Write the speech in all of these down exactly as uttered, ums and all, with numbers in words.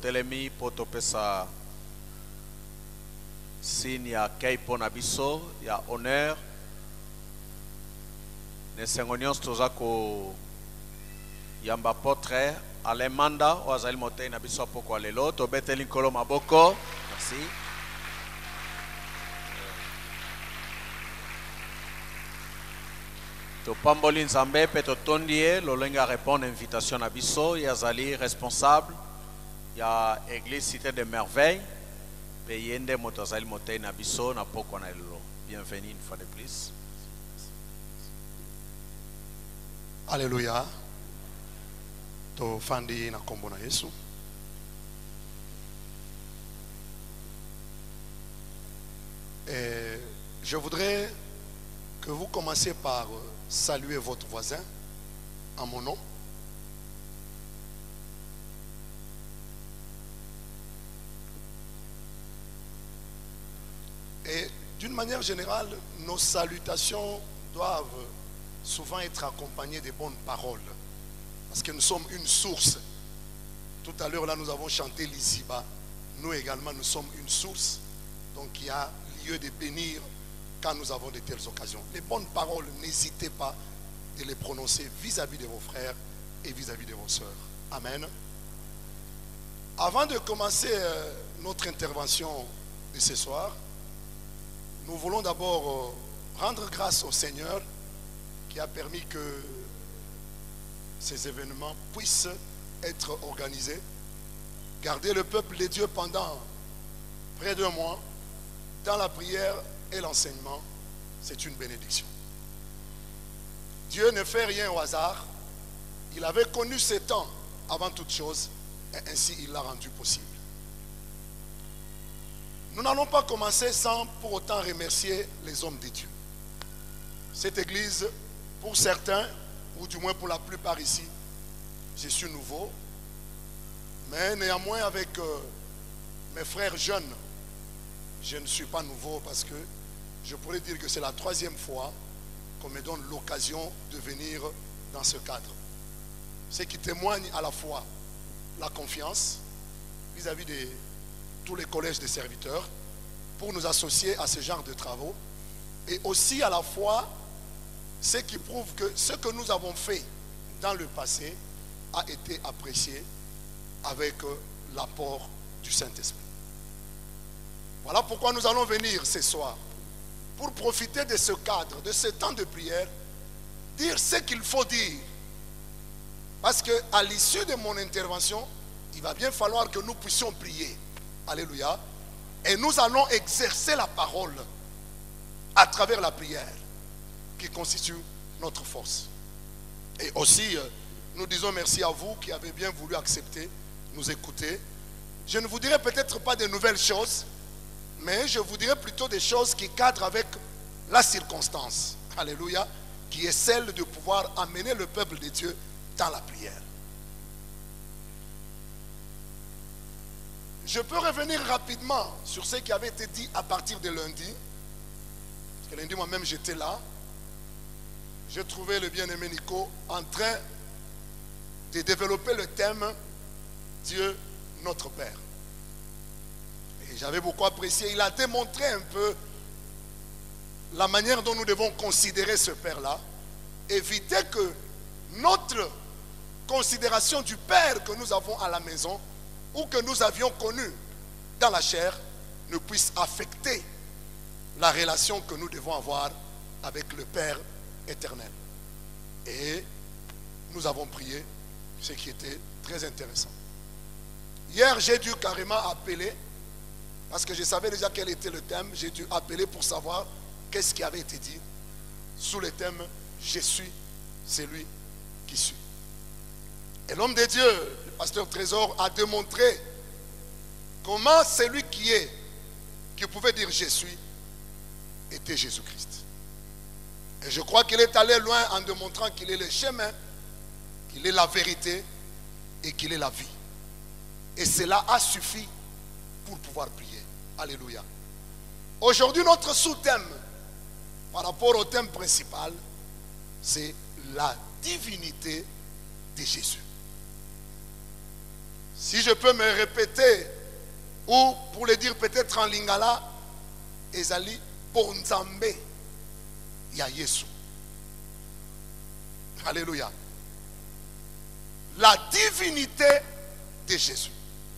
totelemi poto pesa signe ya keipo na biso ya honneur nesengo nyonso toza ko yamba portrait alemanda o azali motei na biso poko lelo tobeteli nkolo maboko. Merci. Topamboli nzambe pe totondi ye lolenge a répondre invitation na biso ye azali responsable ya église cité de merveille pe yende moto azali motei na biso na poko na lelo. Bienvenue une fois de plus. Alléluia. To fandi na kombo na Yesu. Et je voudrais que vous commenciez par saluer votre voisin en mon nom. Et d'une manière générale, nos salutations doivent souvent être accompagnées de bonnes paroles. Parce que nous sommes une source. Tout à l'heure, là, nous avons chanté l'Iziba. Nous également, nous sommes une source. Donc, il y a lieu de bénir quand nous avons de telles occasions. Les bonnes paroles, n'hésitez pas de les prononcer vis-à-vis de vos frères et vis-à-vis de vos sœurs. Amen. Avant de commencer notre intervention de ce soir, nous voulons d'abord rendre grâce au Seigneur qui a permis que ces événements puissent être organisés. Garder le peuple de Dieu pendant près d'un mois dans la prière et l'enseignement, c'est une bénédiction. Dieu ne fait rien au hasard. Il avait connu ces temps avant toute chose et ainsi il l'a rendu possible. Nous n'allons pas commencer sans pour autant remercier les hommes de Dieu. Cette église, pour certains, ou du moins pour la plupart ici, je suis nouveau, mais néanmoins avec euh, mes frères jeunes, je ne suis pas nouveau parce que je pourrais dire que c'est la troisième fois qu'on me donne l'occasion de venir dans ce cadre. Ce qui témoigne à la fois la confiance vis-à-vis de tous les collèges de serviteurs pour nous associer à ce genre de travaux et aussi à la fois ce qui prouve que ce que nous avons fait dans le passé a été apprécié avec l'apport du Saint-Esprit. Voilà pourquoi nous allons venir ce soir pour profiter de ce cadre, de ce temps de prière, dire ce qu'il faut dire. Parce qu'à l'issue de mon intervention, il va bien falloir que nous puissions prier. Alléluia. Et nous allons exercer la parole à travers la prière qui constitue notre force. Et aussi, nous disons merci à vous qui avez bien voulu accepter, nous écouter. Je ne vous dirai peut-être pas de nouvelles choses, mais je vous dirai plutôt des choses qui cadrent avec la circonstance. Alléluia. Qui est celle de pouvoir amener le peuple de Dieu dans la prière. Je peux revenir rapidement sur ce qui avait été dit à partir de lundi. Parce que lundi, moi-même, j'étais là. J'ai trouvé le bien-aimé Nico en train de développer le thème Dieu, notre Père. Et j'avais beaucoup apprécié. Il a démontré un peu la manière dont nous devons considérer ce Père-là. Éviter que notre considération du Père que nous avons à la maison ou que nous avions connu dans la chair ne puisse affecter la relation que nous devons avoir avec le Père éternel. Et nous avons prié, ce qui était très intéressant. Hier, j'ai dû carrément appeler, parce que je savais déjà quel était le thème, j'ai dû appeler pour savoir qu'est-ce qui avait été dit sous le thème « Je suis celui qui suis ». Et l'homme de Dieu, le pasteur Trésor, a démontré comment celui qui est, qui pouvait dire « Je suis », était Jésus-Christ. Et je crois qu'il est allé loin en démontrant qu'il est le chemin, qu'il est la vérité et qu'il est la vie. Et cela a suffi pour pouvoir prier. Alléluia. Aujourd'hui, notre sous-thème par rapport au thème principal, c'est la divinité de Jésus. Si je peux me répéter, ou pour le dire peut-être en lingala, ezali bonzambe ya Yesu. Alléluia. La divinité de Jésus.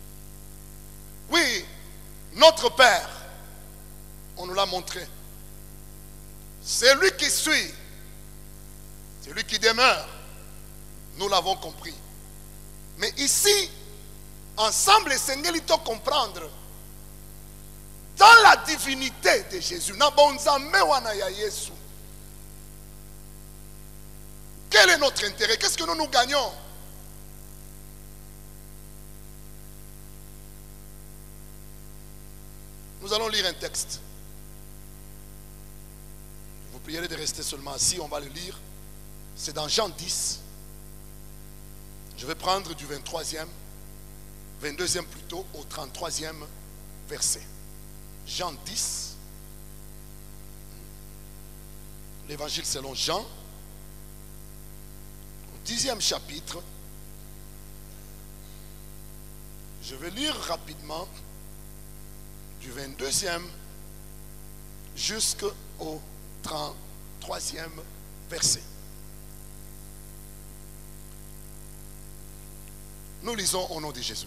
Oui, notre Père, on nous l'a montré. C'est lui qui suit, c'est lui qui demeure. Nous l'avons compris. Mais ici, ensemble, Seigneur, il doit comprendre. Dans la divinité de Jésus, quel est notre intérêt? Qu'est-ce que nous nous gagnons? Nous allons lire un texte. Je vous prierai de rester seulement assis, on va le lire. C'est dans Jean dix. Je vais prendre du vingt-troisième, vingt-deuxième plutôt, au trente-troisième verset. Jean dix. L'évangile selon Jean. Au dixième chapitre. Je vais lire rapidement du vingt-deuxième jusqu'au trente-troisième verset. Nous lisons au nom de Jésus.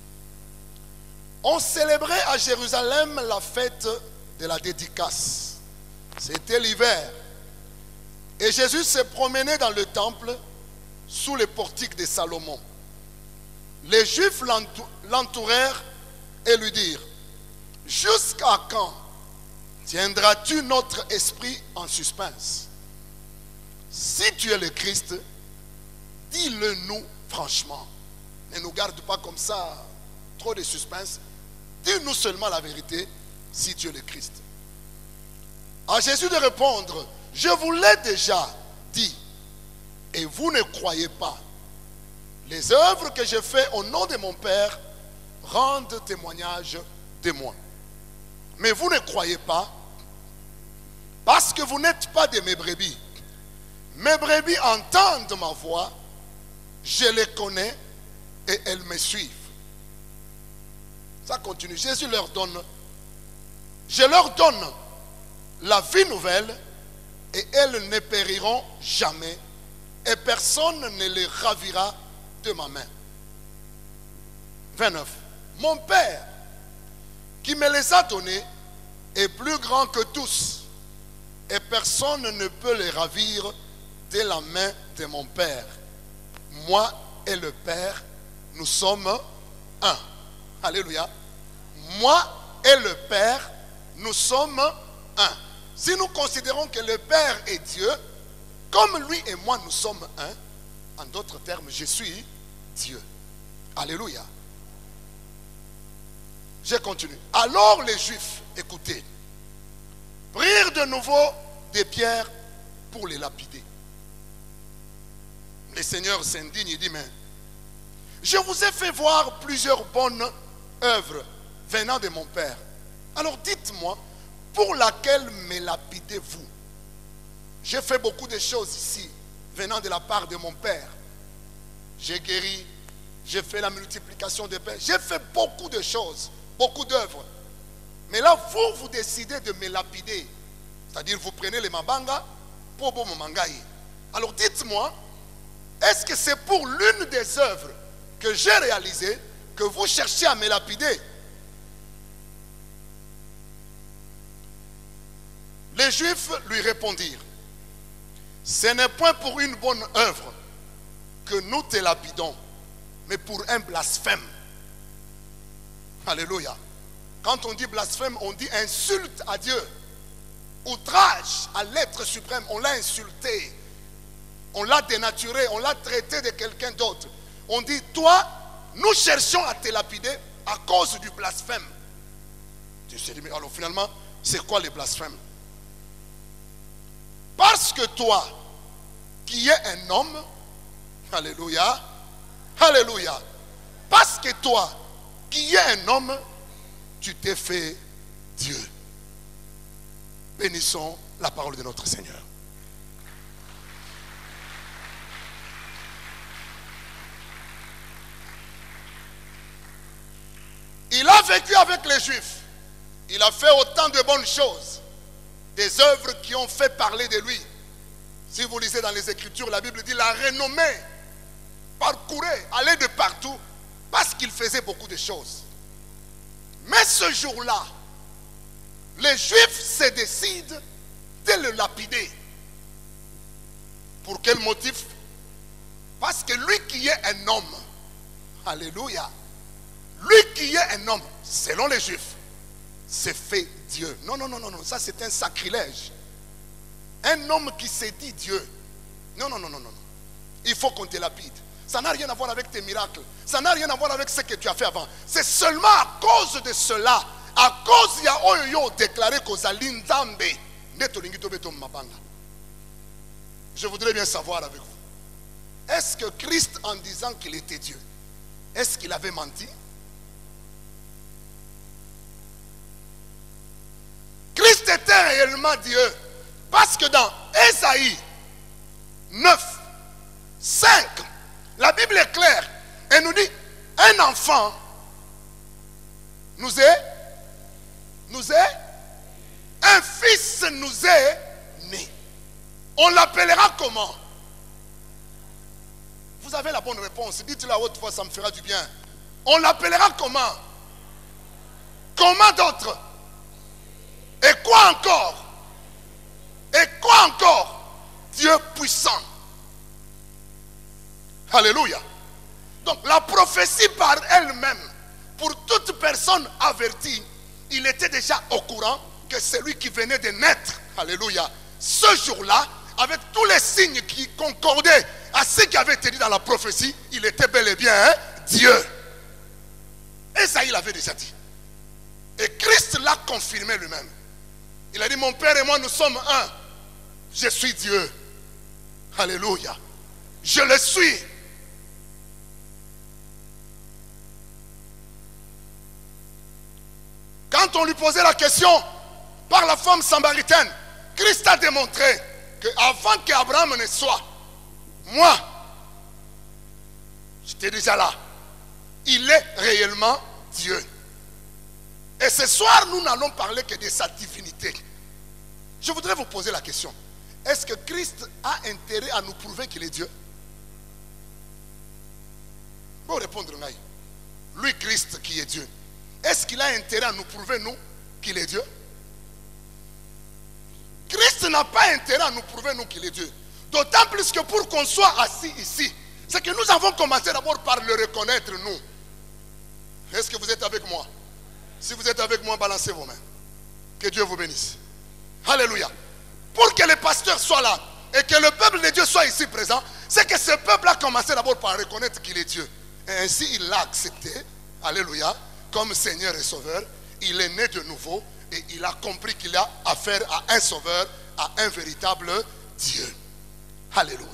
On célébrait à Jérusalem la fête de la dédicace. C'était l'hiver. Et Jésus se promenait dans le temple sous les portiques de Salomon. Les Juifs l'entourèrent et lui dirent: jusqu'à quand tiendras-tu notre esprit en suspens? Si tu es le Christ, dis-le nous franchement. Ne nous garde pas comme ça, trop de suspense. Dis-nous seulement la vérité, si tu es le Christ. À Jésus de répondre: je vous l'ai déjà dit, et vous ne croyez pas. Les œuvres que je fais au nom de mon Père rendent témoignage de moi. Mais vous ne croyez pas, parce que vous n'êtes pas de mes brebis. Mes brebis entendent ma voix, je les connais, et elles me suivent. Ça continue. Jésus leur donne, je leur donne la vie nouvelle, et elles ne périront jamais, et personne ne les ravira de ma main. vingt-neuf. Mon Père, qui me les a donnés, est plus grand que tous, et personne ne peut les ravir de la main de mon Père. Moi et le Père, nous sommes un. Alléluia. Moi et le Père, nous sommes un. Si nous considérons que le Père est Dieu, comme lui et moi nous sommes un, en d'autres termes, je suis Dieu. Alléluia. Je continue. Alors les Juifs, écoutez, prirent de nouveau des pierres pour les lapider. Le Seigneur s'indigne et dit: mais je vous ai fait voir plusieurs bonnes œuvres venant de mon Père. Alors dites-moi, pour laquelle me lapidez-vous? J'ai fait beaucoup de choses ici, venant de la part de mon Père. J'ai guéri, j'ai fait la multiplication des pains, j'ai fait beaucoup de choses, beaucoup d'œuvres. Mais là, vous, vous décidez de me lapider. C'est-à-dire, vous prenez les mabanga pour bon mangaï. Alors dites-moi, est-ce que c'est pour l'une des œuvres que j'ai réalisées que vous cherchez à me lapider? Les Juifs lui répondirent: ce n'est point pour une bonne œuvre que nous te lapidons, mais pour un blasphème. Alléluia. Quand on dit blasphème, on dit insulte à Dieu. Outrage à l'être suprême. On l'a insulté. On l'a dénaturé. On l'a traité de quelqu'un d'autre. On dit: toi, nous cherchons à te lapider à cause du blasphème. Tu sais, mais alors finalement, c'est quoi le blasphème? Parce que toi, qui es un homme, alléluia, alléluia, parce que toi, qui es un homme, tu t'es fait Dieu. Bénissons la parole de notre Seigneur. vécu avec les Juifs. Il a fait autant de bonnes choses. Des œuvres qui ont fait parler de lui. Si vous lisez dans les Écritures, la Bible dit la renommée parcourait, allait de partout, parce qu'il faisait beaucoup de choses. Mais ce jour-là, les Juifs se décident de le lapider. Pour quel motif? Parce que lui qui est un homme, alléluia, lui qui est un homme, selon les Juifs, s'est fait Dieu. Non, non, non, non, non, ça c'est un sacrilège. Un homme qui s'est dit Dieu. Non, non, non, non, non. Il faut qu'on te lapide. Ça n'a rien à voir avec tes miracles. Ça n'a rien à voir avec ce que tu as fait avant. C'est seulement à cause de cela, à cause de Oyo déclaré qu'Ozalinzambe. Je voudrais bien savoir avec vous. Est-ce que Christ, en disant qu'il était Dieu, est-ce qu'il avait menti? Christ était réellement Dieu. Parce que dans Ésaïe neuf, cinq, la Bible est claire. Elle nous dit, un enfant nous est, nous est, un fils nous est né. On l'appellera comment? Vous avez la bonne réponse. Dites-la haute voix, ça me fera du bien. On l'appellera comment? Comment d'autre? Et quoi encore? Et quoi encore? Dieu puissant. Alléluia. Donc la prophétie par elle-même, pour toute personne avertie, il était déjà au courant que celui qui venait de naître, alléluia, ce jour-là, avec tous les signes qui concordaient à ce qui avait été dit dans la prophétie, il était bel et bien hein, Dieu. Et ça, il l'avait déjà dit. Et Christ l'a confirmé lui-même. Il a dit, mon Père et moi, nous sommes un. Je suis Dieu. Alléluia. Je le suis. Quand on lui posait la question par la femme samaritaine, Christ a démontré qu'avant qu'Abraham ne soit, moi, j'étais déjà là. Il est réellement Dieu. Et ce soir, nous n'allons parler que de sa divinité. Je voudrais vous poser la question. Est-ce que Christ a intérêt à nous prouver qu'il est Dieu? Bon, répondre, lui, Christ qui est Dieu, est-ce qu'il a intérêt à nous prouver, nous, qu'il est Dieu? Christ n'a pas intérêt à nous prouver, nous, qu'il est Dieu. D'autant plus que pour qu'on soit assis ici, c'est que nous avons commencé d'abord par le reconnaître, nous. Est-ce que vous êtes avec moi? Si vous êtes avec moi, balancez vos mains. Que Dieu vous bénisse. Alléluia. Pour que les pasteurs soient là et que le peuple de Dieu soit ici présent, c'est que ce peuple a commencé d'abord par reconnaître qu'il est Dieu. Et ainsi, il l'a accepté. Alléluia. Comme Seigneur et Sauveur. Il est né de nouveau et il a compris qu'il a affaire à un Sauveur, à un véritable Dieu. Alléluia.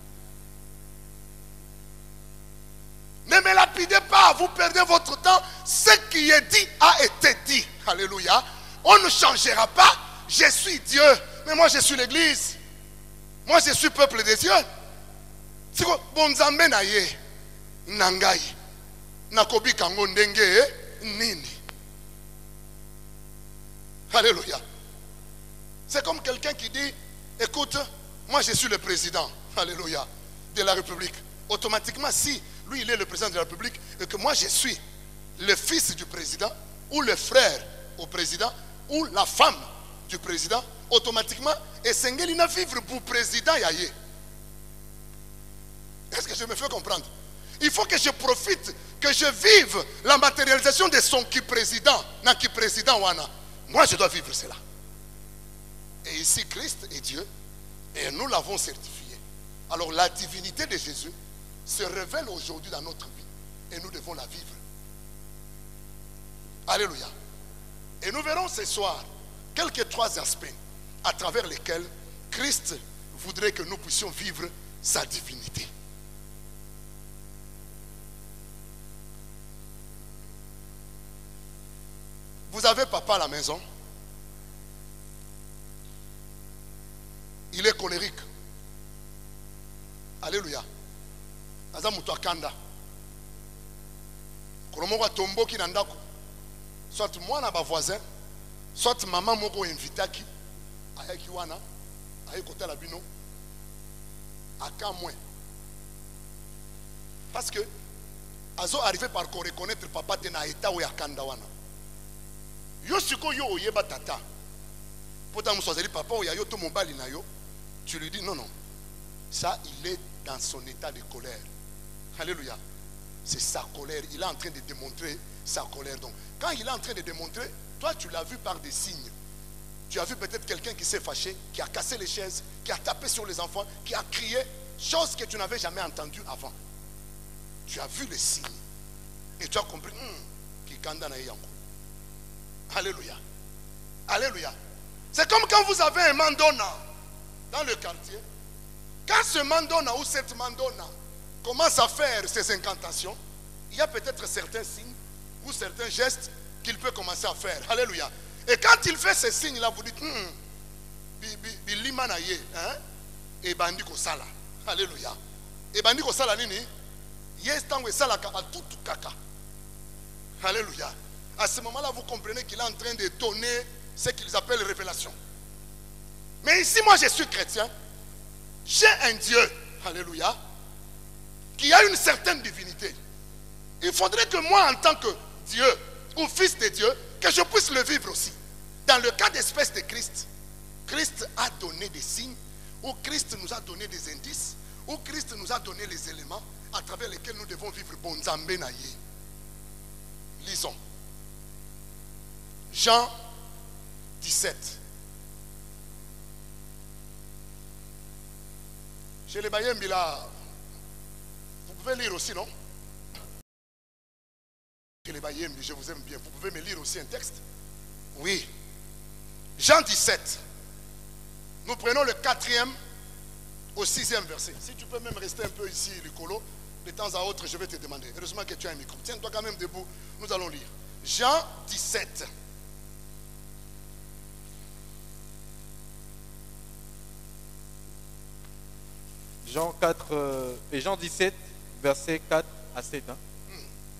Ne me lapidez pas, vous perdez votre temps. Ce qui est dit a été dit. Alléluia. On ne changera pas. Je suis Dieu. Mais moi je suis l'église. Moi je suis peuple de Dieu. C'est quoi? Bonzambe na ye. Nangai. Nakobi kango ndenge nini. Alléluia. C'est comme quelqu'un qui dit, écoute, moi je suis le président. Alléluia. De la République. Automatiquement, si lui il est le président de la République et que moi je suis le fils du président ou le frère au président ou la femme du président, automatiquement et Sengeli na vivre pour président yaye. Est-ce que je me fais comprendre? Il faut que je profite, que je vive la matérialisation de son qui président, na qui président wana. Moi je dois vivre cela. Et ici Christ est Dieu et nous l'avons certifié. Alors la divinité de Jésus se révèle aujourd'hui dans notre vie et nous devons la vivre. Alléluia. Et nous verrons ce soir quelques trois aspects à travers lesquels Christ voudrait que nous puissions vivre sa divinité. Vous avez papa à la maison. Il est colérique. Alléluia. Aza mutu akanda. Kolomoko tomboki na ndako. soit moi na ba voisin, soit maman moko invita qui ayaki wana ayi côté la bino aka moins. Parce que azo arrivé par qu'on reconnaître papa tena état ou yakanda wana. Yo siko yo oyeba tata. Pourtant musozeli papa ou ya yo to mobali na yo, tu lui dis non non. Ça il est dans son état de colère. Alléluia. C'est sa colère, il est en train de démontrer sa colère. Donc quand il est en train de démontrer, toi tu l'as vu par des signes. Tu as vu peut-être quelqu'un qui s'est fâché, qui a cassé les chaises, qui a tapé sur les enfants, qui a crié, chose que tu n'avais jamais entendue avant. Tu as vu les signes. Et tu as compris, qui kandana yanko. Alléluia. Alléluia. C'est comme quand vous avez un mandona dans le quartier. Quand ce mandona ou cette mandona commence à faire ses incantations, il y a peut-être certains signes ou certains gestes qu'il peut commencer à faire. Alléluia. Et quand il fait ces signes-là, vous dites, Bilimanaye, hein? Et bandiko sala. Alléluia. Et bandiko sala nini? Yes, tango sala ka tout kaka. Alléluia. À ce moment-là, vous comprenez qu'il est en train de donner ce qu'ils appellent révélation. Mais ici, moi, je suis chrétien. J'ai un Dieu. Alléluia. Qui a une certaine divinité. Il faudrait que moi, en tant que Dieu ou fils de Dieu, que je puisse le vivre aussi. Dans le cas d'espèce de Christ, Christ a donné des signes, ou Christ nous a donné des indices, ou Christ nous a donné les éléments à travers lesquels nous devons vivre. Bonzambe naye. Lisons. Jean dix-sept. Chez les Bayembi là, vous pouvez lire aussi, non? Chez les Bayembi, je vous aime bien. Vous pouvez me lire aussi un texte? Oui. Jean dix-sept. Nous prenons le quatrième au sixième verset. Si tu peux même rester un peu ici, Licolo, de temps à autre, je vais te demander. Heureusement que tu as un micro. Tiens-toi quand même debout. Nous allons lire. Jean dix-sept. Jean quatre euh, et Jean dix-sept, versets quatre à sept. Hein. Mm.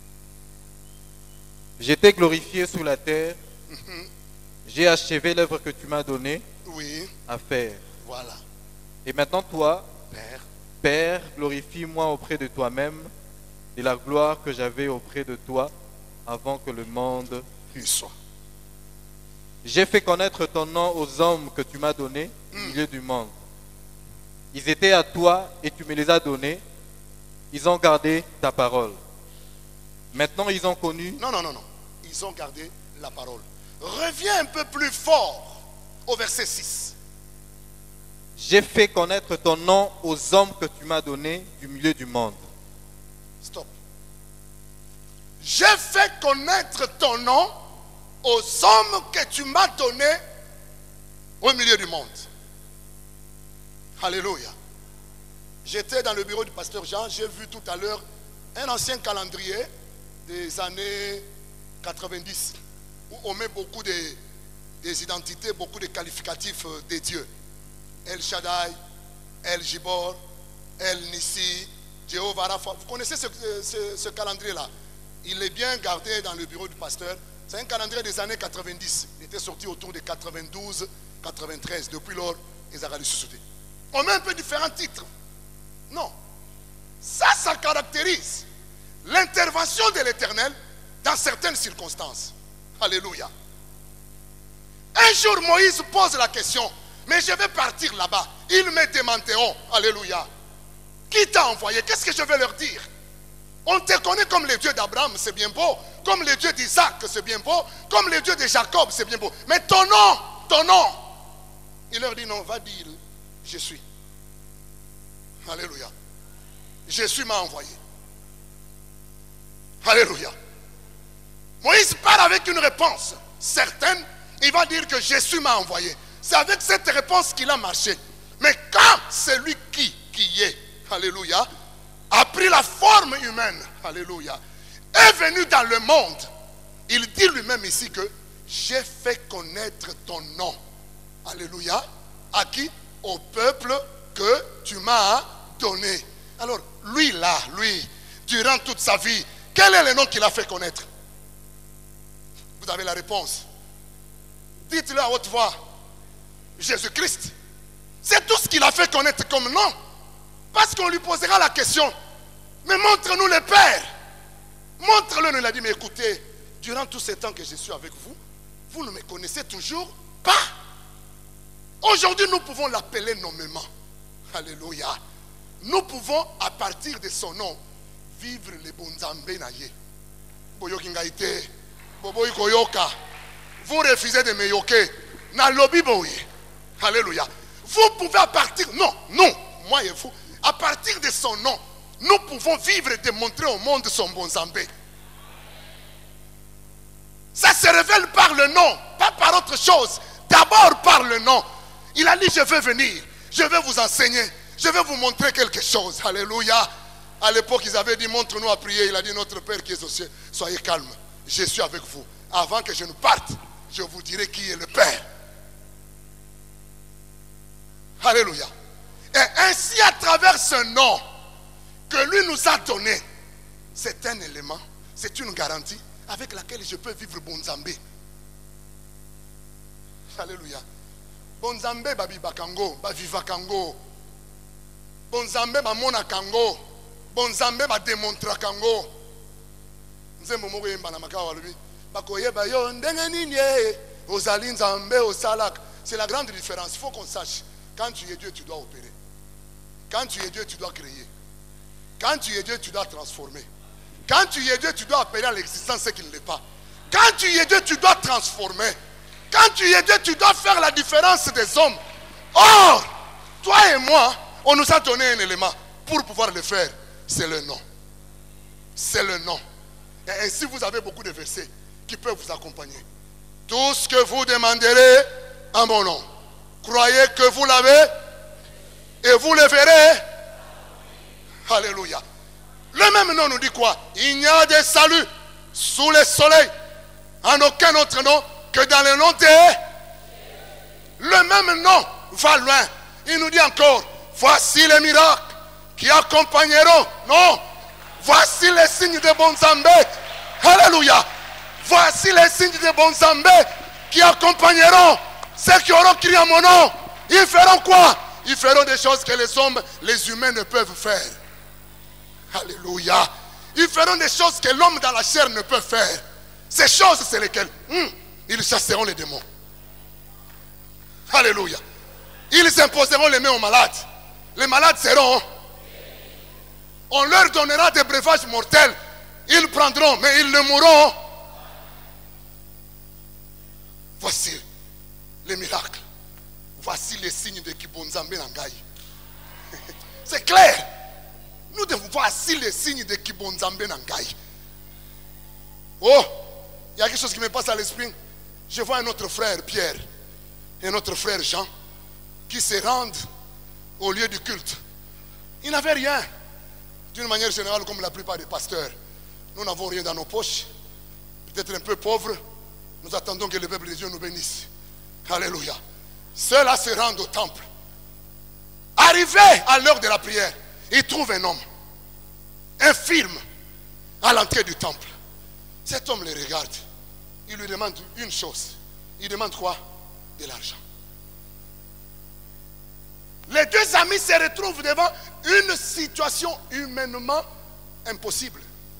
J'étais glorifié sur la terre. Mm-hmm. J'ai achevé l'œuvre que tu m'as donnée oui. à faire. Voilà. Et maintenant, toi, Père, Père, glorifie-moi auprès de toi-même de la gloire que j'avais auprès de toi avant que le monde fût. soit. J'ai fait connaître ton nom aux hommes que tu m'as donnés au mm. milieu du monde. Ils étaient à toi et tu me les as donnés. Ils ont gardé ta parole. Maintenant, ils ont connu... Non, non, non, non. Ils ont gardé la parole. Reviens un peu plus fort au verset six. J'ai fait connaître ton nom aux hommes que tu m'as donnés du milieu du monde. Stop. J'ai fait connaître ton nom aux hommes que tu m'as donnés au milieu du monde. Alléluia. J'étais dans le bureau du pasteur Jean, j'ai vu tout à l'heure un ancien calendrier des années quatre-vingt-dix où on met beaucoup de, des identités, beaucoup de qualificatifs des dieux. El Shaddai, El Jibor, El Nissi, Jéhovah Rapha. Vous connaissez ce, ce, ce calendrier-là? Il est bien gardé dans le bureau du pasteur. C'est un calendrier des années quatre-vingt-dix. Il était sorti autour de quatre-vingt-douze, quatre-vingt-treize. Depuis lors, ils ont ressuscité. On met un peu différents titres. Non. Ça, ça caractérise l'intervention de l'Éternel dans certaines circonstances. Alléluia. Un jour, Moïse pose la question, mais je vais partir là-bas. Ils me demanderont, alléluia, qui t'a envoyé? Qu'est-ce que je vais leur dire? On te connaît comme le Dieu d'Abraham, c'est bien beau. Comme le Dieu d'Isaac, c'est bien beau. Comme le Dieu de Jacob, c'est bien beau. Mais ton nom, ton nom. Il leur dit non, va dire, je suis. Alléluia. Jésus m'a envoyé. Alléluia. Moïse part avec une réponse certaine. Il va dire que Jésus m'a envoyé. C'est avec cette réponse qu'il a marché. Mais quand celui qui, qui est, alléluia, a pris la forme humaine, alléluia, est venu dans le monde, il dit lui-même ici que j'ai fait connaître ton nom. Alléluia. À qui? Au peuple que tu m'as donné. Alors, lui là, lui, durant toute sa vie, quel est le nom qu'il a fait connaître? Vous avez la réponse. Dites-le à haute voix. Jésus-Christ. C'est tout ce qu'il a fait connaître comme nom. Parce qu'on lui posera la question. Mais montre-nous le Père. Montre-le. Il a dit, mais écoutez, durant tout ce temps que je suis avec vous, vous ne me connaissez toujours pas. Aujourd'hui, nous pouvons l'appeler nommément. Alléluia. Nous pouvons, à partir de son nom, vivre les bonzambe naye. Boyokingaite. Boboy koyoka. Vous refusez de me yoker. Na lobby boye. Alléluia. Vous pouvez à partir, non, non, moi et vous, à partir de son nom, nous pouvons vivre et démontrer au monde son bonzambe. Ça se révèle par le nom, pas par autre chose. D'abord par le nom. Il a dit, je vais venir, je vais vous enseigner, je vais vous montrer quelque chose. Alléluia. À l'époque, ils avaient dit, montre-nous à prier. Il a dit, notre Père qui est aux cieux, soyez calme, je suis avec vous. Avant que je ne parte, je vous dirai qui est le Père. Alléluia. Et ainsi, à travers ce nom que lui nous a donné, c'est un élément, c'est une garantie avec laquelle je peux vivre bonzambe. Alléluia. Bonzambe babi bakango, baviva kango. Bonzambe bamona kango. Bonzambe ba démontra kango. Nzembo moko yemba na makawa lubi. Bakoyeba yo ndenge nini e ozali nzambe osalak. C'est la grande différence. Il faut qu'on sache. Quand tu es Dieu, tu dois opérer. Quand tu es Dieu, tu dois créer. Quand tu es Dieu, tu dois transformer. Quand tu es Dieu, tu dois appeler à l'existence ce qui ne l'est pas. Quand tu es Dieu, tu dois transformer. Quand tu es Dieu, tu dois faire la différence des hommes. Or, toi et moi, on nous a donné un élément pour pouvoir le faire. C'est le nom. C'est le nom. Et ainsi, vous avez beaucoup de versets qui peuvent vous accompagner. Tout ce que vous demanderez en mon nom, croyez que vous l'avez et vous le verrez. Alléluia. Le même nom nous dit quoi? Il n'y a de salut sous le soleil en aucun autre nom que dans le nom de... Le même nom va loin. Il nous dit encore, voici les miracles qui accompagneront. Non, voici les signes de bonzambe. Alléluia. Voici les signes de bonzambe qui accompagneront ceux qui auront crié à mon nom. Ils feront quoi? Ils feront des choses que les hommes, les humains ne peuvent faire. Alléluia. Ils feront des choses que l'homme dans la chair ne peut faire. Ces choses, c'est lesquelles? Hum, Ils chasseront les démons. Alléluia. Ils imposeront les mains aux malades. Les malades seront. On leur donnera des breuvages mortels. Ils prendront, mais ils ne mourront. Voici les miracles. Voici les signes de Kibonzambe Nangai. C'est clair. Nous devons voici les signes de Kibonzambe Nangai. Oh, il y a quelque chose qui me passe à l'esprit. Je vois un autre frère, Pierre, et un autre frère, Jean, qui se rendent au lieu du culte. Ils n'avaient rien. D'une manière générale, comme la plupart des pasteurs, nous n'avons rien dans nos poches. Peut-être un peu pauvres. Nous attendons que le peuple de Dieu nous bénisse. Alléluia. Ceux-là se rendent au temple. Arrivés à l'heure de la prière, ils trouvent un homme infirme à l'entrée du temple. Cet homme les regarde. Il lui demande une chose. Il demande quoi? De l'argent. Les deux amis se retrouvent devant une situation humainement impossible.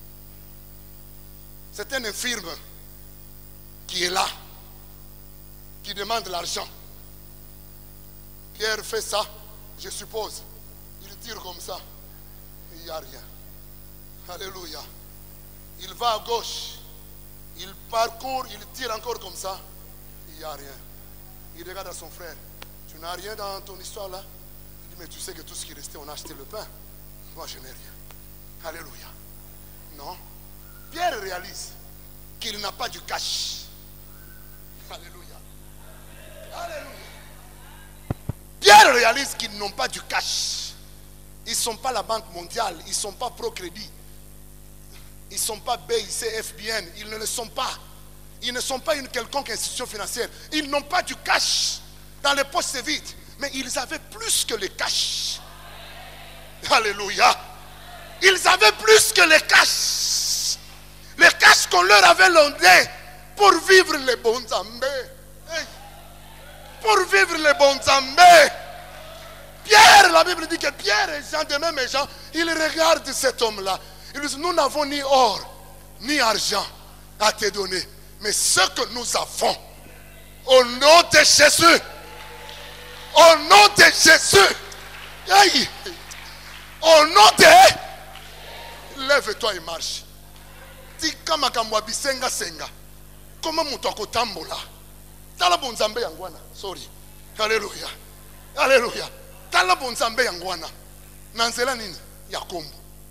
C'est un infirme qui est là, qui demande l'argent. Pierre fait ça, je suppose. Il tire comme ça. Il n'y a rien. Alléluia. Il va à gauche. Il parcourt, il tire encore comme ça. Il n'y a rien. Il regarde à son frère. Tu n'as rien dans ton histoire là? Il dit, mais tu sais que tout ce qui restait, on a acheté le pain. Moi, je n'ai rien. Alléluia. Non. Pierre réalise qu'il n'a pas du cash. Alléluia. Alléluia. Pierre réalise qu'ils n'ont pas du cash. Ils ne sont pas la Banque mondiale. Ils ne sont pas Procrédit. Ils ne sont pas B I C, F B N. Ils ne le sont pas. Ils ne sont pas une quelconque institution financière. Ils n'ont pas du cash. Dans les poches, c'est vide. Mais ils avaient plus que le cash. Alléluia. Ils avaient plus que le cash. Le cash qu'on leur avait donné pour vivre les bons Nzambé. Hey. Pour vivre les bons Nzambé. Pierre, la Bible dit que Pierre et Jean, de même Jean, ils regardent cet homme-là. Ils disent, nous n'avons ni or, ni argent à te donner. Mais ce que nous avons, au nom de Jésus, au nom de Jésus, aïe, au nom de... Lève-toi et marche. Tika makambo bisenga senga. Comment mutoko tambola. Tala bonzambe yangwana. Sorry. Alléluia. Alléluia. Tala bonzambe yangwana. Nanzela nini? Yakombo.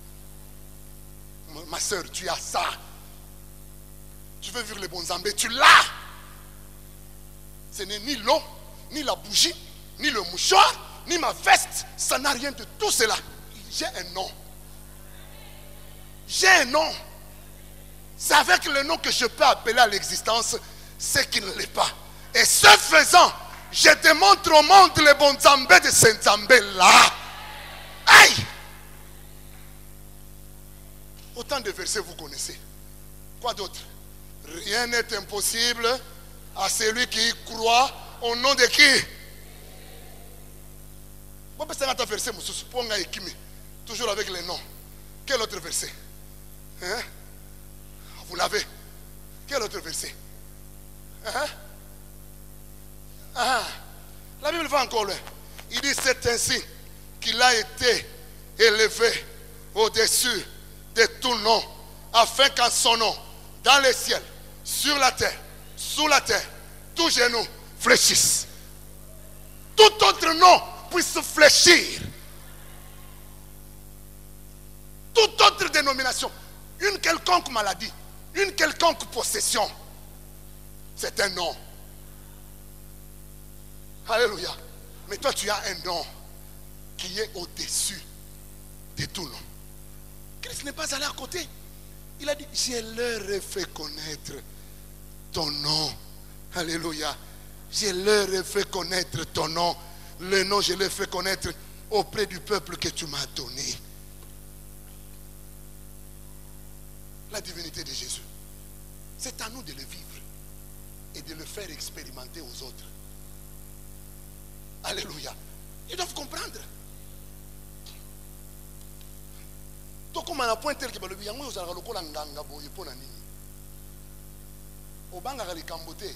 Ma soeur, tu as ça. Tu veux vivre les bonzambé, tu l'as. Ce n'est ni l'eau, ni la bougie, ni le mouchoir, ni ma veste. Ça n'a rien de tout cela. J'ai un nom. J'ai un nom. C'est avec le nom que je peux appeler à l'existence ce qui ne l'est pas. Et ce faisant, je démontre au monde les bons Nzambé de ces Nzambé là. Aïe! Autant de versets vous connaissez. Quoi d'autre? Rien n'est impossible à celui qui croit au nom de qui? Toujours avec les noms. Quel autre verset? Hein? Vous l'avez? Quel autre verset? Hein? Ah, la Bible va encore loin. Il dit c'est ainsi qu'il a été élevé au-dessus de tout nom, afin qu'en son nom, dans les ciels, sur la terre, sous la terre, tout genou fléchisse. Tout autre nom puisse fléchir. Toute autre dénomination, une quelconque maladie, une quelconque possession, c'est un nom. Alléluia. Mais toi tu as un nom qui est au-dessus de tout nom. Christ n'est pas allé à côté. Il a dit, je leur ai fait connaître ton nom. Alléluia. Je leur ai fait connaître ton nom. Le nom, je l'ai fait connaître auprès du peuple que tu m'as donné. La divinité de Jésus. C'est à nous de le vivre et de le faire expérimenter aux autres. Alléluia. Ils doivent comprendre. Donc, comme on a pointé que le biango aux arabes lokola nganga boye pona nini. Obanga ga likambote.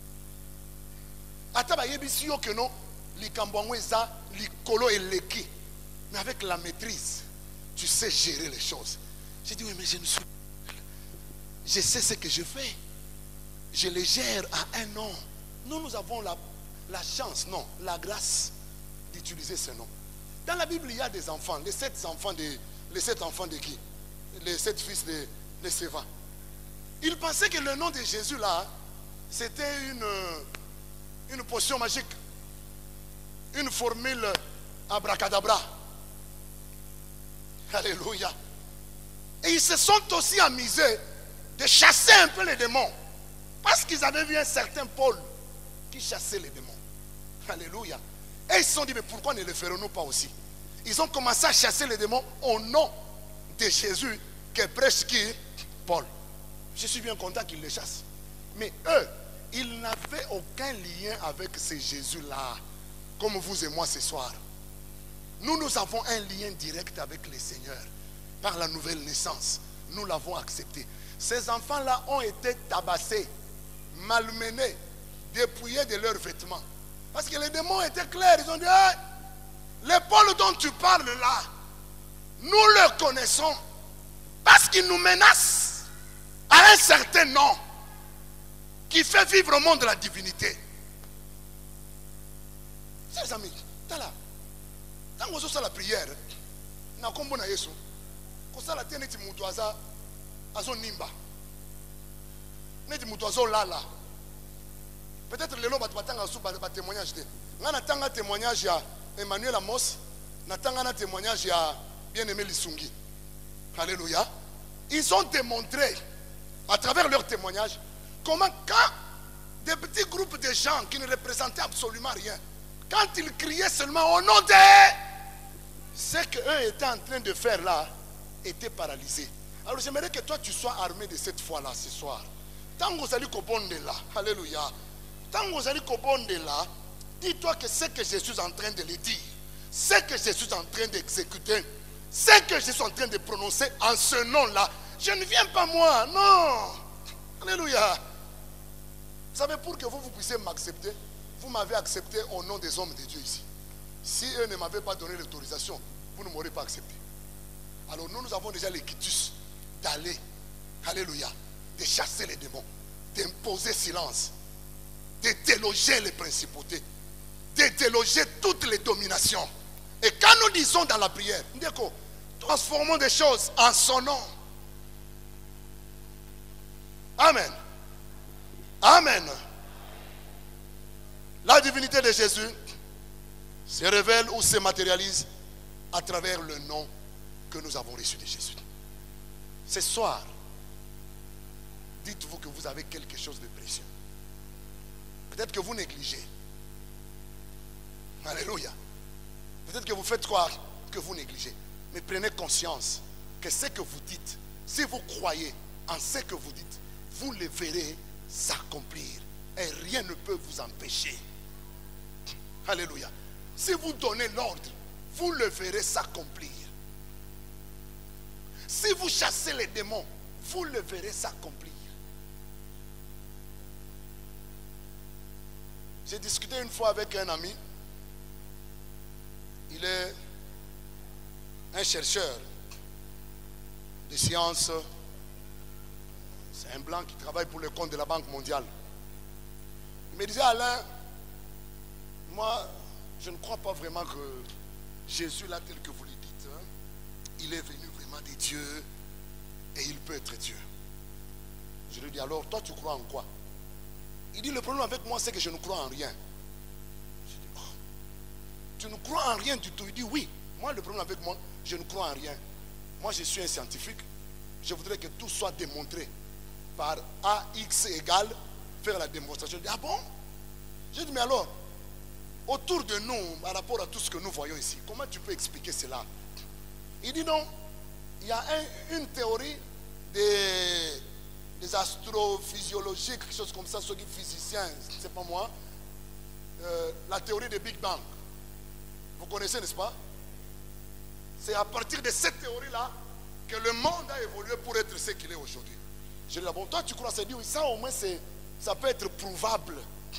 Ata ba yebisi yo que non likambo eza likolo eleki. Mais avec la maîtrise, tu sais gérer les choses. J'ai dit oui mais je ne suis je sais ce que je fais. Je les gère à un nom. Nous nous avons la la chance, non, la grâce d'utiliser ce nom. Dans la Bible, il y a des enfants, les sept enfants de, les sept enfants de qui? Les sept fils de, de Séva. Ils pensaient que le nom de Jésus là, c'était une, une potion magique, une formule abracadabra. Alléluia. Et ils se sont aussi amusés de chasser un peu les démons. Parce qu'ils avaient vu un certain Paul qui chassait les démons. Alléluia. Et ils se sont dit, mais pourquoi ne le ferons-nous pas aussi? Ils ont commencé à chasser les démons au nom de Jésus que prêche qui? Paul. Je suis bien content qu'ils les chassent. Mais eux, ils n'avaient aucun lien avec ce Jésus-là. Comme vous et moi ce soir. Nous, nous avons un lien direct avec le Seigneur. Par la nouvelle naissance. Nous l'avons accepté. Ces enfants-là ont été tabassés, malmenés, dépouillés de leurs vêtements. Parce que les démons étaient clairs. Ils ont dit, hey, le Paul dont tu parles là, nous le connaissons. Parce qu'il nous menace à un certain nom qui fait vivre au monde la divinité. Chers amis, t'as là. Quand vous avez la prière, na kombo na Yesu, ko sala tene ti mutu aza azo nimba. Ne ti mutu azo lala. Peut-être le lot batanga sou ba témoignage de. Ngana tanga témoignage ya Emmanuel Amos, na tanga na témoignage ya bien-aimé Lisungi. Alléluia. Ils ont démontré à travers leur témoignage comment quand des petits groupes de gens qui ne représentaient absolument rien, quand ils criaient seulement au nom de, ce qu'eux étaient en train de faire là était paralysé. Alors j'aimerais que toi tu sois armé de cette foi là ce soir. tant que vous allez kobonde là, alléluia, tant que vous allez kobonde là, dis-toi que ce que je suis en train de le dire, ce que je suis en train d'exécuter, ce que je suis en train de prononcer en ce nom-là, je ne viens pas moi, non. Alléluia. Vous savez, pour que vous, vous puissiez m'accepter, vous m'avez accepté au nom des hommes de Dieu ici. Si eux ne m'avaient pas donné l'autorisation, vous ne m'aurez pas accepté. Alors nous, nous avons déjà l'équitus d'aller, alléluia, de chasser les démons, d'imposer silence, de déloger les principautés, de déloger toutes les dominations. Et quand nous disons dans la prière, transformons des choses en son nom. Amen. Amen. La divinité de Jésus se révèle ou se matérialise à travers le nom que nous avons reçu de Jésus. Ce soir, dites-vous que vous avez quelque chose de précieux. Peut-être que vous négligez. Alléluia. Peut-être que vous faites croire que vous négligez. Mais prenez conscience que ce que vous dites, si vous croyez en ce que vous dites, vous le verrez s'accomplir. Et rien ne peut vous empêcher. Alléluia. Si vous donnez l'ordre, vous le verrez s'accomplir. Si vous chassez les démons, vous le verrez s'accomplir. J'ai discuté une fois avec un ami. Il est un chercheur de sciences. C'est un blanc qui travaille pour le compte de la Banque mondiale. Il me disait, Alain, moi, je ne crois pas vraiment que Jésus, là, tel que vous le dites, hein, il est venu vraiment de Dieu et il peut être Dieu. Je lui dis, alors, toi, tu crois en quoi? Il dit, le problème avec moi, c'est que je ne crois en rien. Je dis, oh, tu ne crois en rien du tout? Il dit, oui. Moi, le problème avec moi, je ne crois en rien. Moi, je suis un scientifique. Je voudrais que tout soit démontré par A X égale faire la démonstration. Je dis, ah bon? Je dis, mais alors, autour de nous, par rapport à tout ce que nous voyons ici, comment tu peux expliquer cela? Il dit non, il y a un, une théorie des, des astrophysiologiques, quelque chose comme ça, ceux qui physiciens, c'est pas moi, euh, la théorie des Big Bang. Vous connaissez, n'est-ce pas? C'est à partir de cette théorie-là que le monde a évolué pour être ce qu'il est aujourd'hui. Je dis, bon, toi tu crois, c'est dit, oui, ça au moins ça peut être prouvable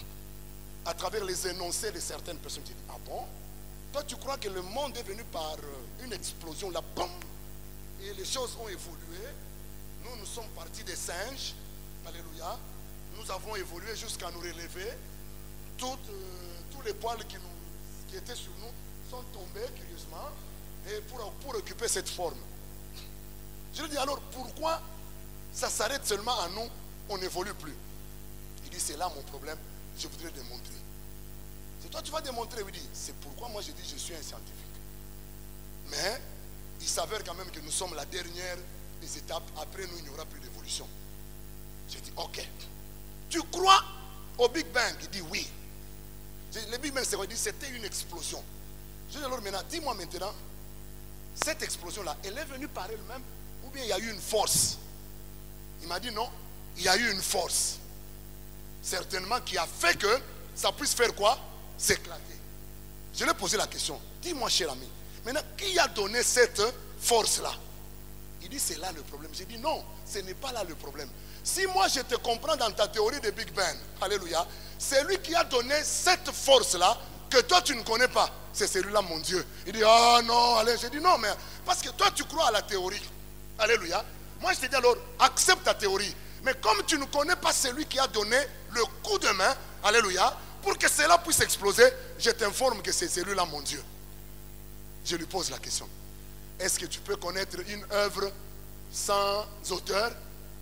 à travers les énoncés de certaines personnes. Je dis, ah bon? Toi tu crois que le monde est venu par une explosion, là, boum, et les choses ont évolué. Nous, nous sommes partis des singes, alléluia. Nous avons évolué jusqu'à nous relever. Toutes, euh, tous les poils qui, nous, qui étaient sur nous sont tombés, curieusement, et pour, pour occuper cette forme. Je lui dis, alors pourquoi ça s'arrête seulement à nous, on n'évolue plus? Il dit, c'est là mon problème, je voudrais démontrer. C'est toi tu vas démontrer? Il dit, c'est pourquoi moi je dis je suis un scientifique. Mais il s'avère quand même que nous sommes la dernière des étapes. Après nous, il n'y aura plus d'évolution. J'ai dit, ok. Tu crois au Big Bang? Il dit oui. Le Big Bang, c'est quoi? Il dit, c'était une explosion. Je dis, alors maintenant, dis-moi maintenant, cette explosion-là, elle est venue par elle-même ou bien il y a eu une force? Il m'a dit non, il y a eu une force. Certainement qui a fait que ça puisse faire quoi? S'éclater. Je lui ai posé la question. Dis-moi, cher ami, maintenant, qui a donné cette force-là? Il dit, c'est là le problème. J'ai dit, non, ce n'est pas là le problème. Si moi, je te comprends dans ta théorie de Big Bang, alléluia, c'est lui qui a donné cette force-là que toi, tu ne connais pas. C'est celui-là, mon Dieu. Il dit, ah oh, non, allez. J'ai dit, non, mais parce que toi, tu crois à la théorie. Alléluia. Moi, je te dis alors, accepte ta théorie. Mais comme tu ne connais pas celui qui a donné le coup de main, alléluia, pour que cela puisse exploser, je t'informe que c'est celui-là, mon Dieu. Je lui pose la question. Est-ce que tu peux connaître une œuvre sans auteur?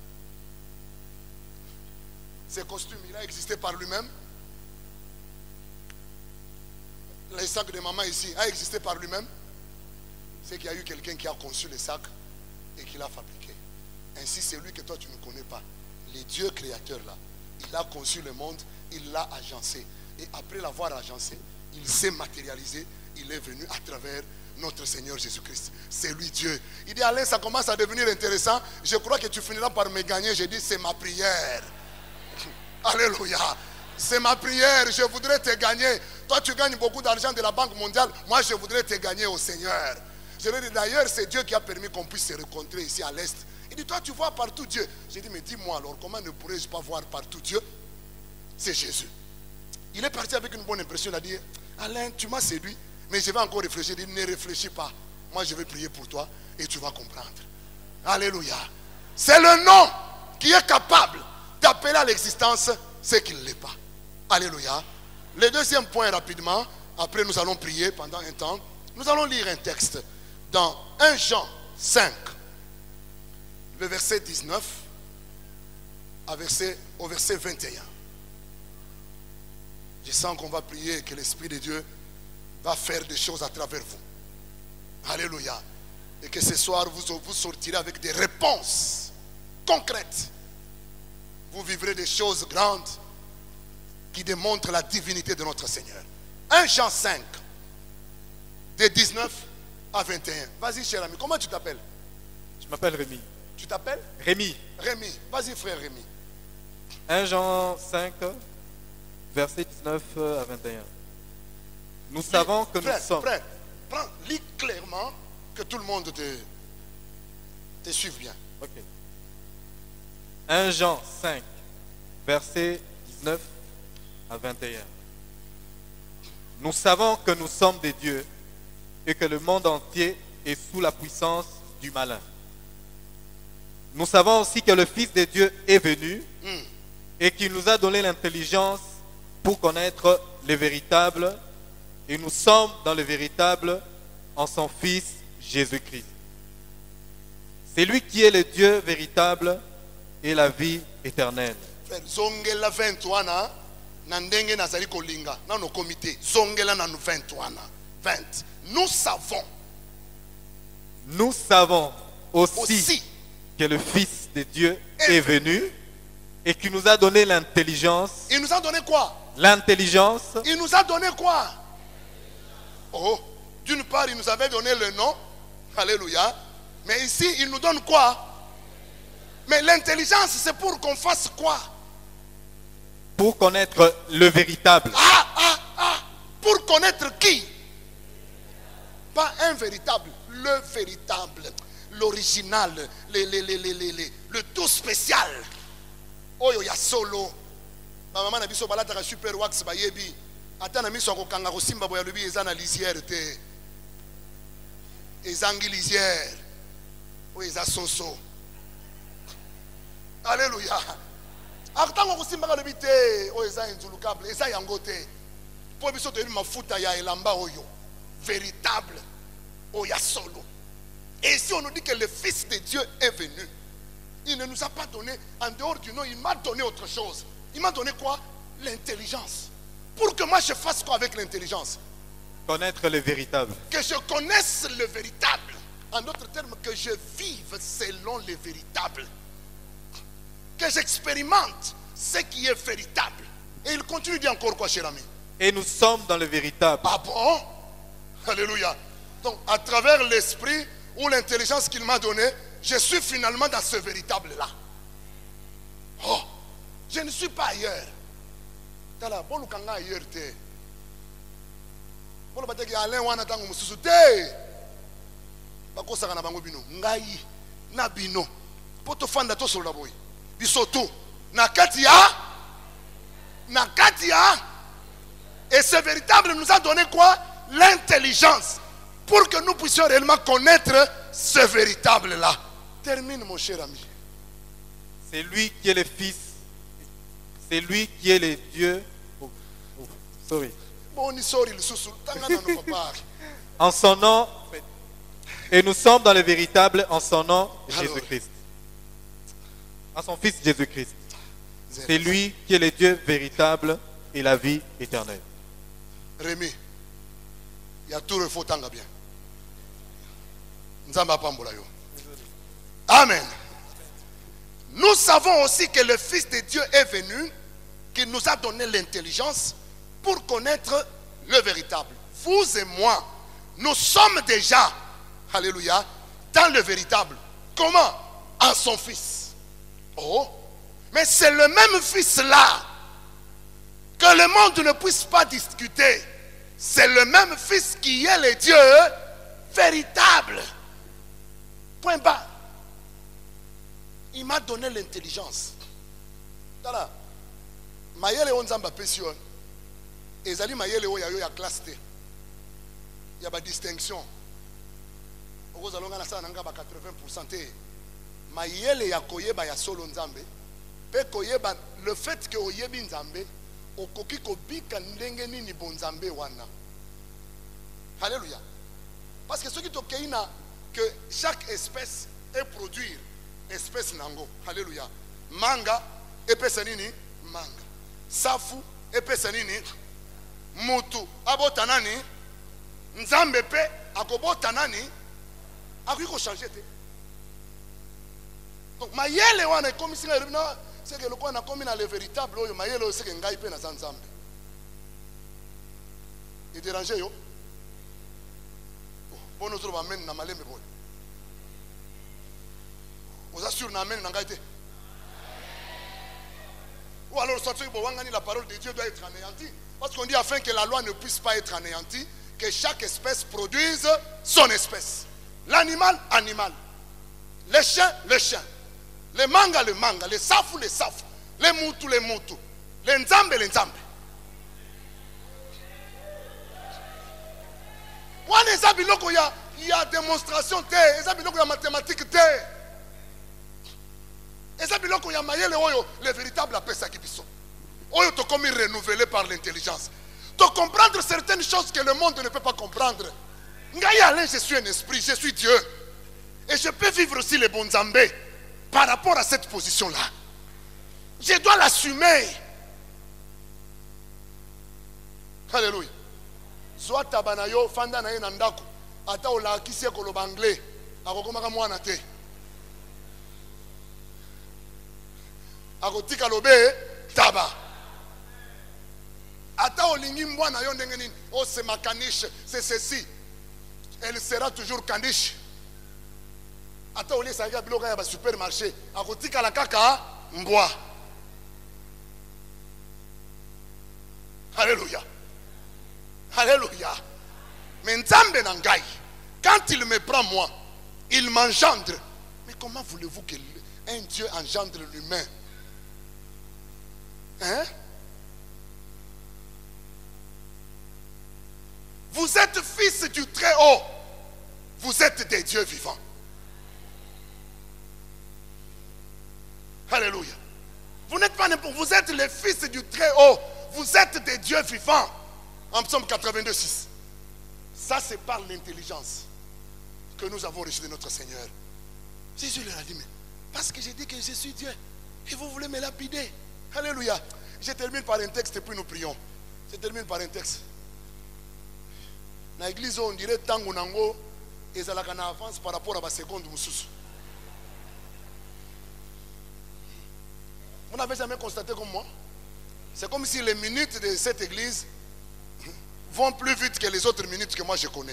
Ce costume, il a existé par lui-même. Les sacs de maman ici a existé par lui-même. C'est qu'il y a eu quelqu'un qui a conçu les sacs et qui l'a fabriqué. Ainsi, c'est lui que toi tu ne connais pas. Le Dieu créateur là, il a conçu le monde, il l'a agencé. Et après l'avoir agencé, il s'est matérialisé, il est venu à travers notre Seigneur Jésus-Christ. C'est lui Dieu. Il dit, Alain, ça commence à devenir intéressant. Je crois que tu finiras par me gagner. J'ai dit, c'est ma prière. Alléluia. C'est ma prière. Je voudrais te gagner. Toi, tu gagnes beaucoup d'argent de la Banque mondiale. Moi, je voudrais te gagner au Seigneur. Je lui dis, d'ailleurs, c'est Dieu qui a permis qu'on puisse se rencontrer ici à l'Est. Il dit, toi, tu vois partout Dieu. J'ai dit, mais dis-moi alors, comment ne pourrais-je pas voir partout Dieu? C'est Jésus. Il est parti avec une bonne impression. Il a dit, Alain, tu m'as séduit, mais je vais encore réfléchir. Il dit, ne réfléchis pas. Moi, je vais prier pour toi et tu vas comprendre. Alléluia. C'est le nom qui est capable d'appeler à l'existence ce qui ne l'est pas. Alléluia. Le deuxième point rapidement, après nous allons prier pendant un temps. Nous allons lire un texte dans un Jean cinq, le verset dix-neuf à verset, au verset vingt et un. Je sens qu'on va prier, que l'Esprit de Dieu va faire des choses à travers vous. Alléluia. Et que ce soir, vous, vous sortirez avec des réponses concrètes. Vous vivrez des choses grandes qui démontrent la divinité de notre Seigneur. un Jean cinq, de dix-neuf à vingt et un. Vas-y, cher ami, comment tu t'appelles? Je m'appelle Rémi. Tu t'appelles? Rémi. Rémi. Vas-y, frère Rémi. un Jean cinq, verset dix-neuf à vingt et un. Nous savons que frère, nous sommes... Frère, prends, lis clairement, que tout le monde te, te suive bien. Ok. un Jean cinq, verset dix-neuf à vingt et un. Nous savons que nous sommes des dieux et que le monde entier est sous la puissance du malin. Nous savons aussi que le Fils de Dieu est venu Mm. et qu'il nous a donné l'intelligence pour connaître le véritable, et nous sommes dans le véritable en son Fils Jésus-Christ. C'est lui qui est le Dieu véritable et la vie éternelle. Frère, zongela vingt-trois na na ndenge nazali kolinga na no comité zongela na vingt-trois na vingt. Nous savons Nous savons aussi, aussi que le Fils de Dieu est venu et qu'il nous a donné l'intelligence. il nous a donné quoi? L'intelligence, Il nous a donné quoi? Oh, d'une part, il nous avait donné le nom. Alléluia. Mais ici, il nous donne quoi? Mais l'intelligence, c'est pour qu'on fasse quoi? pour connaître le véritable. Ah, ah, ah. Pour connaître qui? Pas un véritable, le véritable, l'original, le, le, le, le, le, le, le tout spécial. Oh, il y a solo. Ma maman a dit que super wax bayebi. Attends, na miso ko kanga ko simba boya lubi ezana lisière te. Ezangi lisière. O eza soso. Alléluia. Attends ko simba lubi te. O eza inzulukable. Eza yango te. Po biso to mafuta ya elamba oyo. Véritable. O ya solo. Et si on nous dit que le Fils de Dieu est venu, il ne nous a pas donné, en dehors du nom, il m'a donné autre chose. Il m'a donné quoi? L'intelligence. Pour que moi je fasse quoi avec l'intelligence? Connaître le véritable. Que je connaisse le véritable. En d'autres termes, que je vive selon le véritable. Que j'expérimente ce qui est véritable. Et il continue de dire encore quoi, cher ami? Et nous sommes dans le véritable. Ah bon? Alléluia. Donc, à travers l'esprit ou l'intelligence qu'il m'a donné, je suis finalement dans ce véritable-là. Oh, je ne suis pas ailleurs. Tala, bon lukanga ailleurs te. Bon bataki Alain wana tango mususu te. Bako saka na bango bino. Ngai na bino. Poto fanda to solda boy. Bisoto. Na kati ya na kati ya. Et ce véritable nous a donné quoi? L'intelligence. Pour que nous puissions réellement connaître ce véritable-là. Termine, mon cher ami. C'est lui qui est le Fils. C'est lui qui est le Dieu. Oh, oh, sorry. En son nom. Et nous sommes dans le véritable en son nom, Jésus-Christ. En son Fils Jésus-Christ. C'est lui qui est le Dieu véritable et la vie éternelle. Rémi, il y a tout le faux temps bien. Amen. Nous savons aussi que le Fils de Dieu est venu, qu'il nous a donné l'intelligence pour connaître le véritable. Vous et moi, nous sommes déjà, alléluia, dans le véritable. Comment? En son Fils. Oh, mais c'est le même Fils là que le monde ne puisse pas discuter. C'est le même Fils qui est le Dieu véritable. Point bas. Il m'a donné l'intelligence. Tala, mayele onzamba pession. Ezali mayele o ya yo ya classe T. Il y a pas distinction. Okoza longa na sa nanga ba quatre-vingts pour cent. Mayele ya koyeba ya solo nzambe. Pe koyeba le fait que oyebi nzambe okoki kobika ndenge nini bonzambe wana. Alléluia. Parce que ce qui tokeina que chaque espèce est produire espèce nango. Alléluia. Manga epesa nini? Manga. Safu epesa nini? Mutu abota nani? Nzambe pe akobota nani? Akiko changer te. Donc mayele wana comme si na c'est que le quoi na comme na le véritable oyo mayele o c'est que ngai pe na nzambe. Et déranger yo. Bon nous va men na malembe boy. Vous assure na men na ngai te. Ou alors sortir pour wangani la parole de Dieu doit être anéantie parce qu'on dit afin que la loi ne puisse pas être anéantie que chaque espèce produise son espèce. L'animal, animal. Les chiens, les chiens. Les mangas, les mangas. Les safou, les safou. Les moutou, les moutou. Les nzambe, les nzambe. Moi, les abiloko, il y a démonstration, les abiloko, il y a mathématiques, les abiloko, il y a maïe, les véritables appellent ça qui sont. Oyo to comme renouvelé par l'intelligence. De comprendre certaines choses que le monde ne peut pas comprendre. Je suis un esprit, je suis Dieu. Et je peux vivre aussi les bons zambés par rapport à cette position-là. Je dois l'assumer. Alléluia. Soit tabanayo, fanda na yenandaku, ata ola kisi koloba anglais, akokomaka mwana te. Akotika lobe taba. Ata olingi mwana yo ndenge nini, oh c'est ma caniche, c'est ceci. Elle sera toujours caniche. Ata oli sanga biloko ya ba supermarché, akotika la kaka mbwa. Alléluia. Alléluia. Mais Nzambe nangai, quand il me prend moi, il m'engendre. Mais comment voulez-vous qu'un Dieu engendre l'humain? Hein? Vous êtes fils du Très-Haut. Vous êtes des dieux vivants. Alléluia. Vous n'êtes pas n'importe. Vous êtes les fils du Très-Haut. Vous êtes des dieux vivants. En Psaume quatre-vingt-deux, six. Ça, c'est par l'intelligence que nous avons reçu de notre Seigneur. Jésus leur a dit, mais parce que j'ai dit que je suis Dieu, et vous voulez me lapider. Alléluia. Je termine par un texte et puis nous prions. Je termine par un texte. Dans l'église, on dirait tango nango et ça la avance par rapport à la seconde mususu. Vous n'avez jamais constaté comme moi? C'est comme si les minutes de cette église vont plus vite que les autres minutes que moi je connais.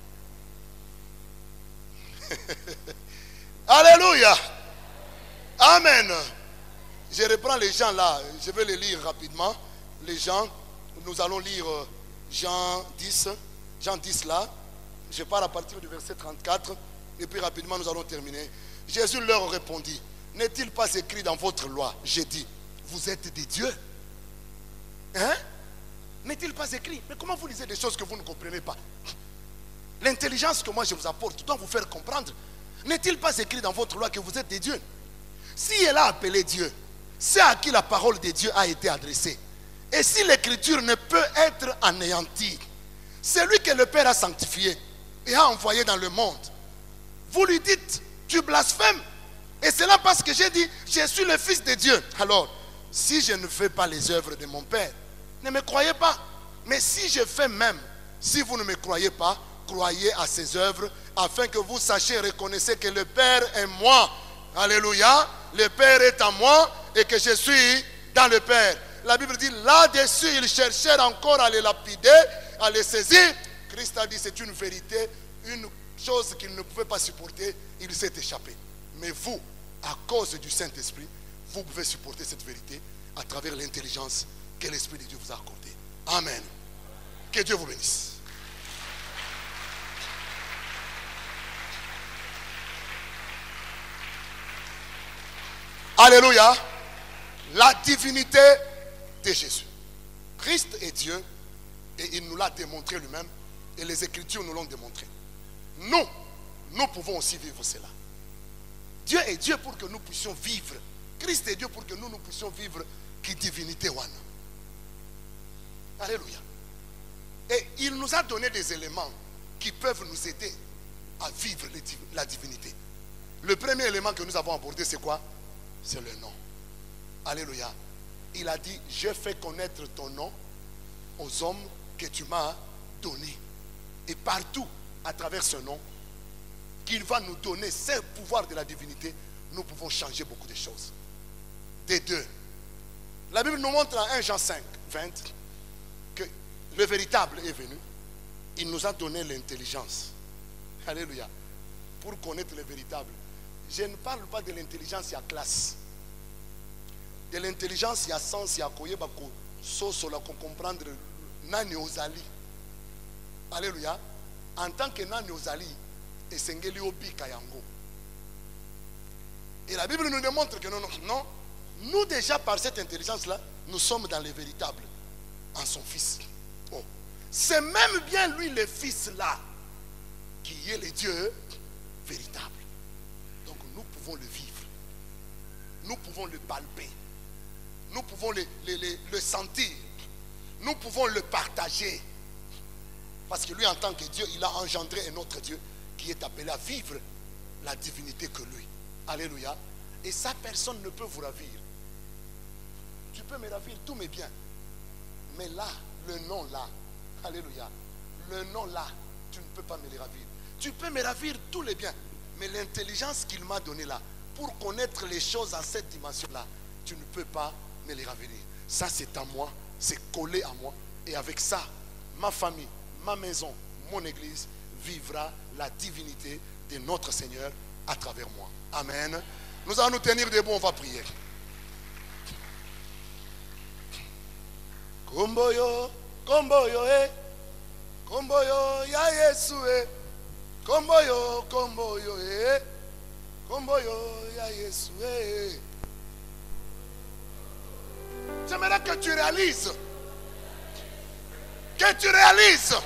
Alléluia. Amen. Je reprends les gens là, je vais les lire rapidement. Les gens, nous allons lire Jean dix. Jean dix là, je pars à partir du verset trente-quatre. Et puis rapidement nous allons terminer. Jésus leur répondit, n'est-il pas écrit dans votre loi? J'ai dit, vous êtes des dieux. Hein? N'est-il pas écrit? Mais comment vous lisez des choses que vous ne comprenez pas? L'intelligence que moi je vous apporte doit vous faire comprendre. N'est-il pas écrit dans votre loi que vous êtes des dieux? Si elle a appelé Dieu, c'est à qui la parole de Dieu a été adressée. Et si l'écriture ne peut être anéantie, c'est lui que le Père a sanctifié et a envoyé dans le monde. Vous lui dites, tu blasphèmes. Et c'est là parce que j'ai dit, je suis le Fils de Dieu. Alors, si je ne fais pas les œuvres de mon Père, ne me croyez pas. Mais si je fais même, si vous ne me croyez pas, croyez à ses œuvres, afin que vous sachiez, reconnaissez que le Père est moi. Alléluia. Le Père est en moi et que je suis dans le Père. La Bible dit, là-dessus, ils cherchèrent encore à les lapider, à les saisir. Christ a dit, c'est une vérité, une chose qu'il ne pouvait pas supporter, il s'est échappé. Mais vous, à cause du Saint-Esprit, vous pouvez supporter cette vérité à travers l'intelligence que l'Esprit de Dieu vous a accordé. Amen. Que Dieu vous bénisse. Alléluia. La divinité de Jésus. Christ est Dieu et il nous l'a démontré lui-même et les Écritures nous l'ont démontré. Nous, nous pouvons aussi vivre cela. Dieu est Dieu pour que nous puissions vivre. Christ est Dieu pour que nous, nous puissions vivre qui divinité wana. Alléluia. Et il nous a donné des éléments qui peuvent nous aider à vivre la divinité. Le premier élément que nous avons abordé, c'est quoi? C'est le nom. Alléluia. Il a dit, je fais connaître ton nom aux hommes que tu m'as donnés. Et partout, à travers ce nom, qu'il va nous donner ce pouvoir de la divinité, nous pouvons changer beaucoup de choses. Des deux. La Bible nous montre en premier Jean cinq, vingt, que le véritable est venu. Il nous a donné l'intelligence. Alléluia. Pour connaître le véritable. Je ne parle pas de l'intelligence, il y a classe. De l'intelligence, il y a sens, il y a koye bako, soso la comprendre nani ozali. Alléluia. En tant que nani ozali, et sengeli obi kayango. Et la Bible nous démontre que non, non, non. Nous déjà par cette intelligence-là, nous sommes dans le véritable, en son Fils. Oh. C'est même bien lui le Fils là, qui est le Dieu véritable. Donc nous pouvons le vivre. Nous pouvons le palper. Nous pouvons le, le, le, le sentir. Nous pouvons le partager. Parce que lui, en tant que Dieu, il a engendré un autre Dieu qui est appelé à vivre la divinité que lui. Alléluia. Et ça, personne ne peut vous ravir. Tu peux me ravir tous mes biens. Mais là, le nom là, alléluia, le nom là, tu ne peux pas me les ravir. Tu peux me ravir tous les biens. Mais l'intelligence qu'il m'a donnée là, pour connaître les choses en cette dimension-là, tu ne peux pas me les ravir. Ça, c'est à moi, c'est collé à moi. Et avec ça, ma famille, ma maison, mon église vivra la divinité de notre Seigneur à travers moi. Amen. Nous allons nous tenir debout, on va prier. Komboyo, komboyo, eh. Komboyo, ya Yesu, eh. Komboyo, komboyo, eh. Komboyo, ya Yesu, eh. J'aimerais que tu réalises, que tu réalises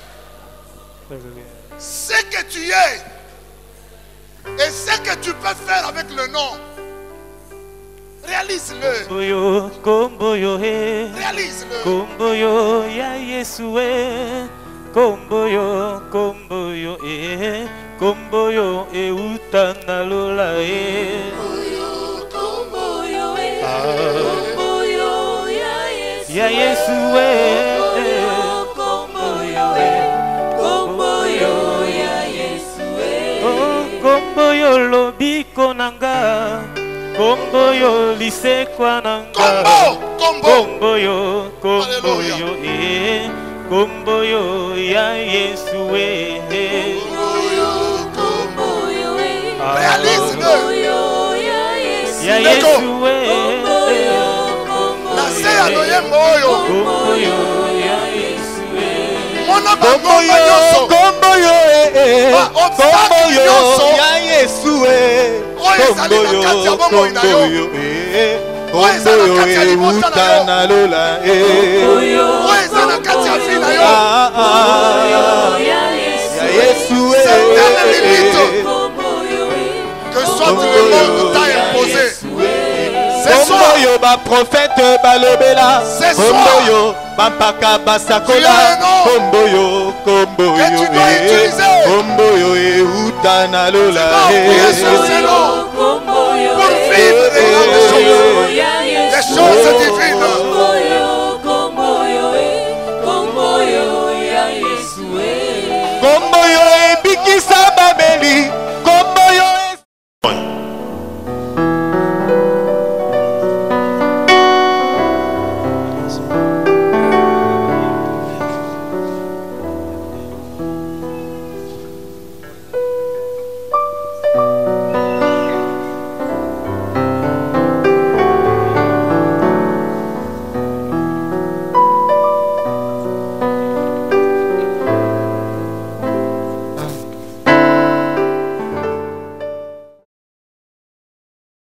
ce que tu es et ce que tu peux faire avec le nom. Réalise-le. Komboyo, komboyo, eh. Réalise-le. Komboyo, ya Yesu, eh. Komboyo, komboyo, eh. Komboyo, eh, utana lola, eh. Komboyo, komboyo, eh. Ah. Komboyo, ya Yesu, Ya Yesu, eh. Komboyo, komboyo, eh. Komboyo, ya Yesu, eh. Oh, komboyo lobiko nanga. Komboyo lisekwa nanga. Kombo, kombo. Komboyo, komboyo, eh. Komboyo, ya Yesu, eh. Komboyo, komboyo, eh. Ah. Réalise-le. Komboyo, ya Yesu, Ya eh. Yesu, eh. Komboyo, komboyo, Nase ya loyembo oyo. Komboyo, ya Yesu, eh. Mona bango Komboyo, nyonso. komboyo, eh, eh. Ah, obstacle nyonso. Komboyo, ya Yesu, eh. Oyo ezali na kati ya bomoi na yo. komboyo, eh. Oyo eza na kati ya Komboyo, libota na yo. euta na lola, eh. Oyo eza na kati ya vie na yo. Ah, ah, Komboyo, ya Yesu, ya Yesu, eh. C'est telle limite Komboyo, eh. que soit le monde t'a imposé. C'est soir. Komboyo ba prophète balobela. C'est soir. Komboyo ba mpaka Tu as un basakola. nom. Komboyo, komboyo, Que tu dois eh. utiliser. Komboyo, euta na lola, Tu dois appuyer eh. sur ce nom.